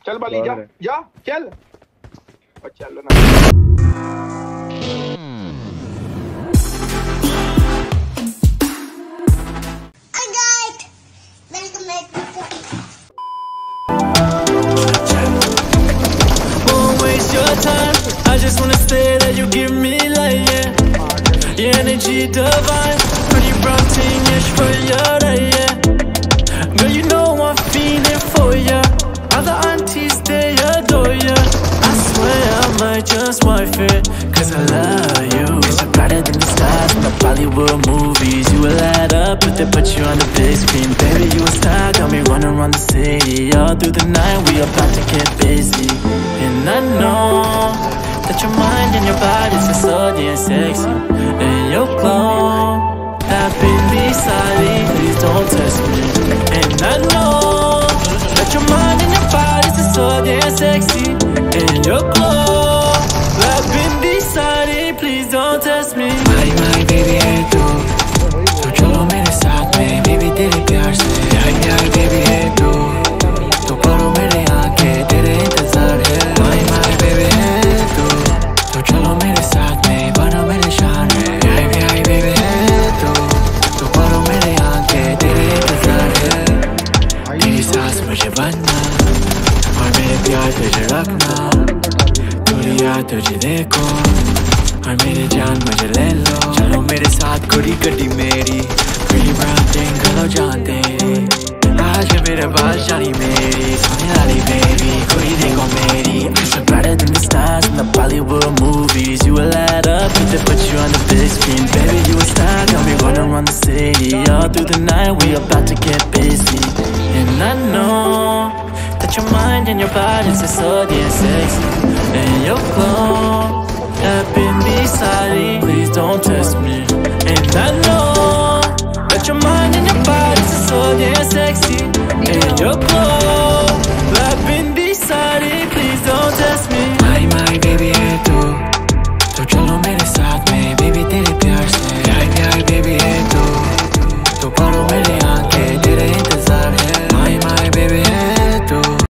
चल बाली जा जा चल और चलो ना I just wanna say that you give me life, yeah. Your energy divine, pretty brown thing, yes, for you, yeah. Girl, you know I'm feeling for ya. Other aunties, they adore ya. I swear I might just wife it, cause I love you. Cause you're brighter than the stars in the Bollywood movies. You will light up if they put you on the big screen. Baby, you a star, got me running around the city. All through the night, we about to get busy. And I know that your mind and your body's just so damn sexy. And your glow, that baby Sally, please don't test me. And I know that your mind and your body's just so damn sexy. And your glow, that baby Sally, please don't test me. My baby है तू, तो चलो मेरे साथ में, baby तेरे प्यार से. My baby है तू, तो करो मेरे आंखें, तेरे इंतजार है. My baby है तू, तो चलो मेरे साथ में, बनो मेरे शान है. My baby है तू, तो करो मेरे आंखें, तेरे इंतजार है. तेरी सांस मुझे बनना, और मेरे प्यार तुझे रखना. थोड़ी याद तुझे देखो, और मेरी जान मुझे ले लो. चलो मेरे साथ कुड़ी गड्डी मेरी, pretty brown thing, चलो जान तेरी. आज मेरे बाल शानी मेरी, सोने वाली baby, कुड़ी देखो मेरी. I'm so brighter than the stars in the Bollywood movies. You will light up if they put you on the big screen. Baby, you a star, got me running around the city. All through the night, we about to get busy. And I know that your mind and your body's just so damn sexy. And your glow, that baby Sally, please